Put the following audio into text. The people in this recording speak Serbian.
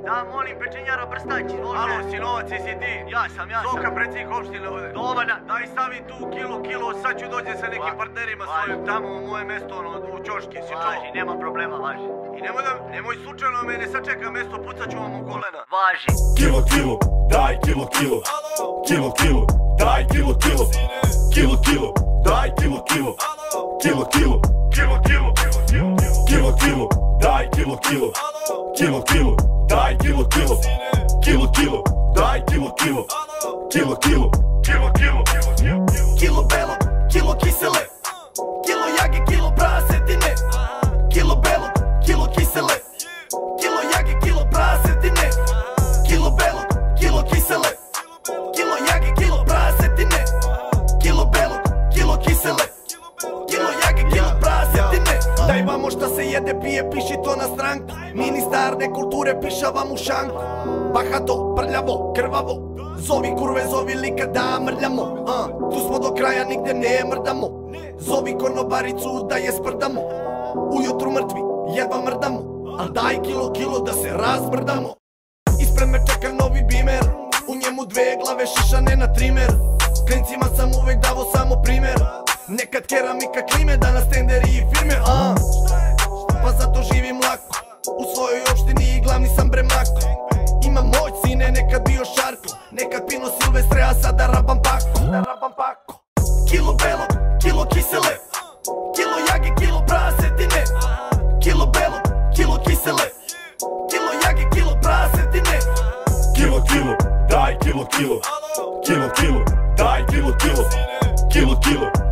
Da, molim, pečenjara Brstać, može. Alo, sinovac, jesi ti? Ja sam. Zoka, predsjednik opštine ovdje. Dobar dan. Daj stavi tu kilo, sad ću dođe sa nekim partnerima svojim tamo u moje mesto, u Ćoški, si čuo? Važi, nema problema, važi. I nemoj slučajno mene sačeka mesto, pucat ću vam u kolena. Važi. Kilo, daj kilo, daj kilo, daj kilo, daj Kilo belog, kilo kisele, kilo jage, kilo prasetine. Kilo belog, kilo kisele, kilo jage, kilo prasetine. Kilo belog, kilo kisele, kilo jage, kilo prasetine. Kilo belog, kilo kisele, kilo jage, kilo prasetine. Daj vamo šta se jede, pije, piši to na stranku. Ministar nekulture piša vam u šanku. Bahato, prljavo, krvavo, zovi kurve, zovi lika da mrljamo. Tu smo do kraja, nigde ne mrdamo. Zovi konobaricu da je sprdamo. Ujutru mrtvi, jedva mrdamo. Al daj kilo da se razmrdamo. Ispred me čeka novi bimer, u njemu dve glave šišane na trimer. Klincima sam uvek davo samo primer. Nekad keramika klime, danas tenderi i firme. Pa zato živim lako, u svojoj opštini i glavni sam bre mako. Imam moć sine, nekad bio šarko, nekad pino Silvestre, a sada rabam pako. Kilo belog, kilo kisele, kilo jage, kilo prasetine. Kilo belog, kilo kisele, kilo jage, kilo prasetine. Kilo, daj kilo, daj kilo,